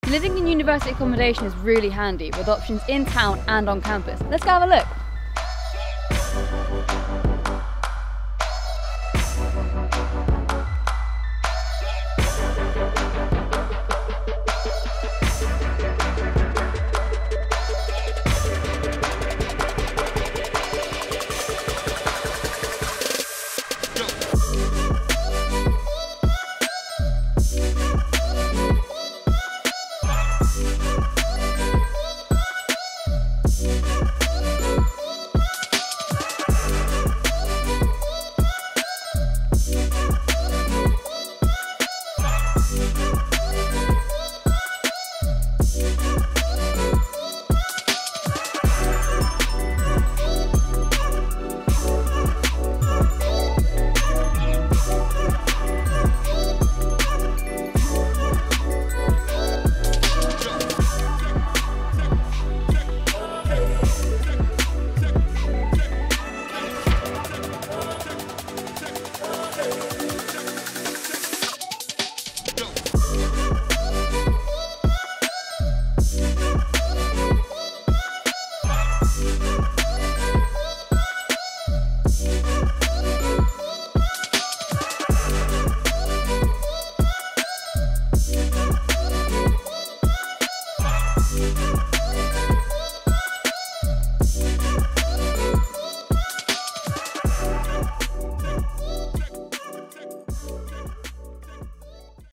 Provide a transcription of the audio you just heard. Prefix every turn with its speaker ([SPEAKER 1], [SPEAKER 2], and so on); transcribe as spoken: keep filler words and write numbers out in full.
[SPEAKER 1] Living in university accommodation is really handy with options in town and on campus. Let's go have a look.